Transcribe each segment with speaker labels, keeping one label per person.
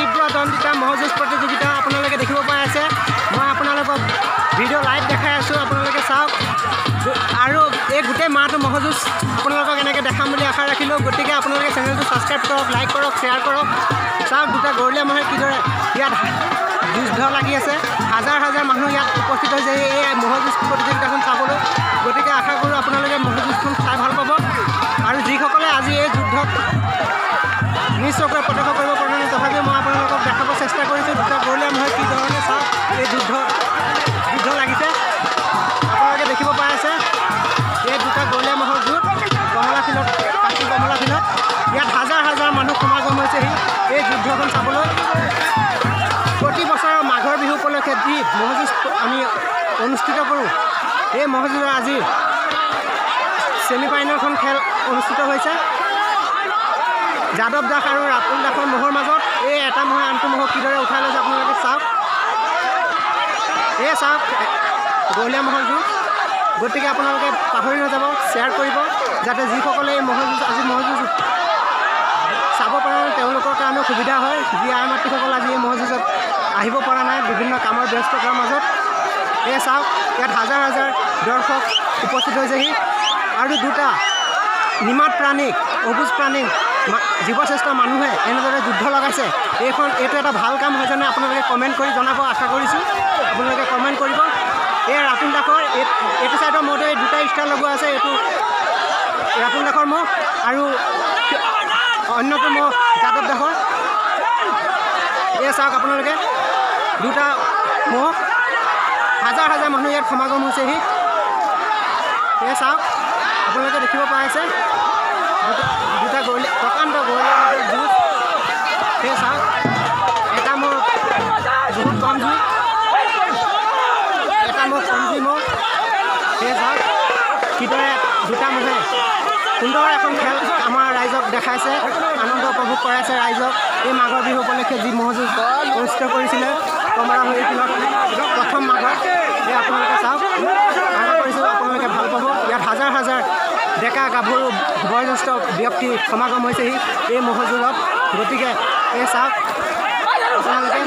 Speaker 1: তীব্ৰ দণ্ডিতা মহযুঁজ প্ৰতিযোগিতা আপোনালোকে দেখিব পাই আছে। মই আপোনালোকক ভিডিঅ' লাইভ দেখাই আছোঁ, আপোনালোকে চাওক। আৰু এই গোটেই মাহটো মহযুঁজ আপোনালোকক এনেকৈ দেখাম বুলি আশা ৰাখিলোঁ। গতিকে আপোনালোকে চেনেলটো ছাবস্ক্ৰাইব কৰক, লাইক কৰক, শ্বেয়াৰ কৰক। চাওক দুটা গৰুলীয়া মহে কিদৰে ইয়াত যুদ্ধ লাগি আছে। হাজাৰ হাজাৰ মানুহ ইয়াত উপস্থিত হৈছে এই মহযুঁজ প্ৰতিযোগিতাখন চাবলৈ। গতিকে আশা কৰোঁ আপোনালোকে মহযুঁজখন চাই ভাল পাব। আৰু যিসকলে আজি এই যুদ্ধত নিজ চকুৰে প্ৰত্যক্ষ কৰিব পৰা নাই, তথাপিও মই আপোনালোকক দেখাব চেষ্টা কৰিছোঁ দুটা গৰুলীয়া মহে কি ধৰণে চাওক এই যুদ্ধ লাগিছে। আপোনালোকে দেখিব পাই আছে এই দুটা গৰুলীয়া মহৰ যুদ্ধ কমলা ফিল্ডত, কাশী কমলা ফিল্ডত। ইয়াত হাজাৰ হাজাৰ মানুহ সমাগম হৈছেহি এই যুদ্ধখন চাবলৈ। প্ৰতি বছৰৰ মাঘৰ বিহু উপলক্ষে যি মহযুঁজ আমি অনুষ্ঠিত কৰোঁ, এই মহযুঁজৰ আজি ছেমি ফাইনেলখন খেল অনুষ্ঠিত হৈছে যাদৱ দাস আৰু ৰাতুল দাসৰ মহৰ মাজত। এই এটা মহে আনটো মহক কিদৰে উঠাই লৈছে আপোনালোকে চাওক। এই চাওক গৰুলীয়া মহৰ যুঁজ। গতিকে আপোনালোকে পাহৰি নাযাব, শ্বেয়াৰ কৰিব, যাতে যিসকলে এই মহযুঁজ আজি মহযুঁজ চাব পৰা নাই তেওঁলোকৰ কাৰণেও সুবিধা হয়। যি আই মাতৃসকল আজি এই মহযুঁজত আহিব পৰা নাই বিভিন্ন কামৰ ব্যস্ততাৰ মাজত। এই চাওক ইয়াত হাজাৰ হাজাৰ দৰ্শক উপস্থিত হৈছেহি। আৰু দুটা নিমাত প্ৰাণী, অবুজ প্ৰাণী, জীৱশ্ৰেষ্ঠ মানুহে এনেদৰে যুদ্ধ লগাইছে। এইটো এটা ভাল কাম হয় যেনে আপোনালোকে কমেণ্ট কৰি জনাব আশা কৰিছোঁ। আপোনালোকে কমেণ্ট কৰিব। এই ৰাতুল দাসৰ এইটো ছাইডৰ মহটো এই দুটা ষ্টাৰ লগোৱা আছে। এইটো ৰাতুল দাসৰ মহ আৰু অন্যটো মহ যাদৱ দাসৰ। এই চাওক আপোনালোকে দুটা মহ, হাজাৰ হাজাৰ মানুহ ইয়াত সমাগম হৈছেহি। এই চাওক আপোনালোকে দেখিব পাই আছে দুটা প্ৰকাণ্ড গৰুলীয়া মহৰ যুঁজ। সেই চাওক এটা মহ বহুত কম জুই, এটা মহ কম জুই মহ। সেই চাওক কিদৰে দুটা মহে সুন্দৰ এখন খেল আমাৰ ৰাইজক দেখাইছে, আনন্দ উপভোগ কৰাইছে ৰাইজক। এই মাঘৰ বিহু উপলক্ষে যি মহযুঁজ অনুষ্ঠিত কৰিছিলে কমলাবাৰী ফিল্ডত প্ৰথম মাঘত, এই আপোনালোকে চাওক। আশা কৰিছোঁ আপোনালোকে ভাল পাব। ইয়াত হাজাৰ হাজাৰ ডেকা গাভৰু বয়োজ্যেষ্ঠ ব্যক্তি সমাগম হৈছেহি এই মহযুঁজত। গতিকে এই চাওক আপোনালোকে।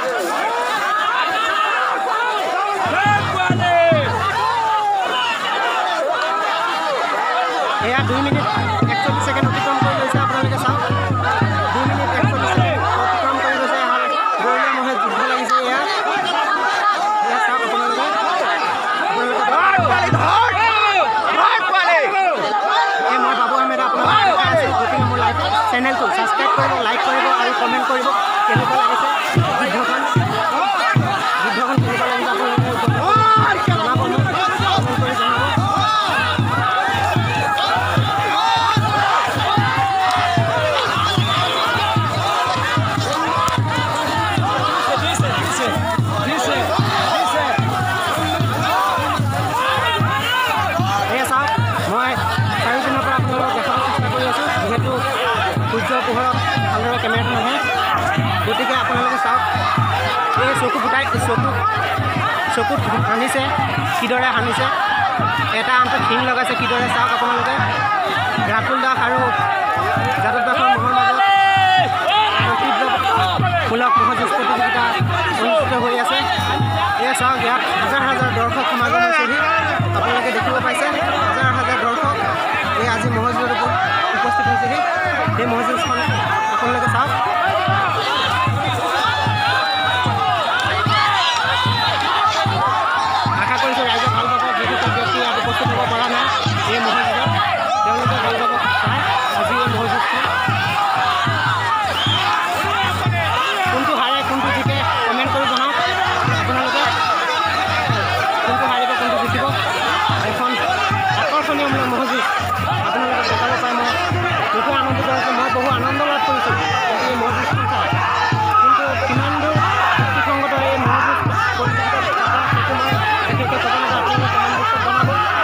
Speaker 1: এয়া 2 মিনিট 41 ছেকেণ্ড অতিক্ৰম কৰি লৈছে। আপোনালোকে চাওক 2 মিনিট 41 ছেকেণ্ড অতিক্ৰম কৰি লৈছে। গৰুলীয়া মহে যুদ্ধ লাগিছে। এয়া চাওক আপোনালোকে। মই বাবু আহমেদ আপোনালোকে গতিকে মোৰ চেনেলটো ছাবস্ক্ৰাইব কৰিব, লাইক কৰিব আৰু কমেণ্ট কৰিব। কেনেকুৱা লাগিছে যুদ্ধখন কেনেকুৱা লাগিছে আপোনালোকে জনাব, কমেণ্ট কৰি জনাব। সূৰ্যৰ পোহৰত ভালদৰে কেমেৰাটো নাহে। গতিকে আপোনালোকে চাওক এই চকুত সানিছে কিদৰে সানিছে, এটা আনটো শিং লগাইছে কিদৰে চাওক আপোনালোকে। ৰাতুল দাস আৰু যাদৱ দাসৰ মহৰ মাজত তীব্ৰমূলক মহযুঁজ প্ৰতিযোগিতা অনুষ্ঠিত হৈ আছে। এই চাওক ইয়াত হাজাৰ হাজাৰ দৰ্শক সমাগম হৈছেহি। আপোনালোকে দেখিব পাইছে হাজাৰ হাজাৰ দৰ্শক এই আজি মহযুঁজৰ উপস্থিত হৈছেহি। এই মহযুঁজখন আপোনালোকে চাওক। আশা কৰিছোঁ ৰাইজে ভাল পাব। যিসকল ব্যক্তি ইয়াত উপস্থিত হ'ব পৰা নাই এই মহযুঁজত, তেওঁলোকে ভাল পাব চাই আজি এই মহযুঁজখন। কোনটো হাৰে কোনটো জিকে কমেণ্ট কৰি জনাওক আপোনালোকে। কোনটো হাৰিব কোনটো জিকিব। এখন আকৰ্ষণীয়মূলক মহযুঁজ আপোনালোকে দেখাব পাই মই বহু আনন্দিত হৈছোঁ। মই বহু আনন্দ লাভ কৰিছোঁ এই মহযুঁজখন চাই। কিন্তু কিমান দূৰ যুক্তিসংগত এই মহযুঁজ প্ৰতিযোগিতাত সেইটো মই বিশেষকৈ ক'ব নাযাওঁ। আপোনালোকে কমেণ্ট বক্সত জনাব।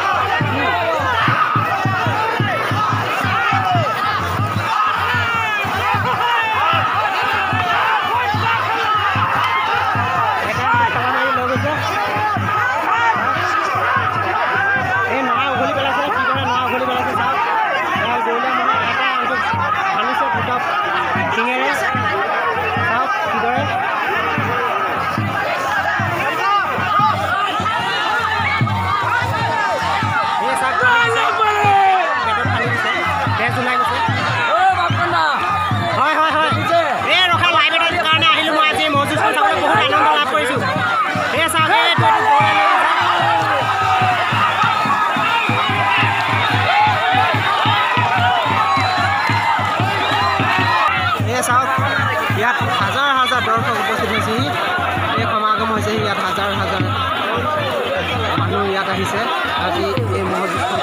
Speaker 1: এই নৰা উঘলি পেলাইছে, কিদৰে নৰা উঘলি পেলাইছে চাওক। গৰুলীয়া মহে এটা ভাঙিছে দুটা আহিছে আজি এই ম'হযুঁজখন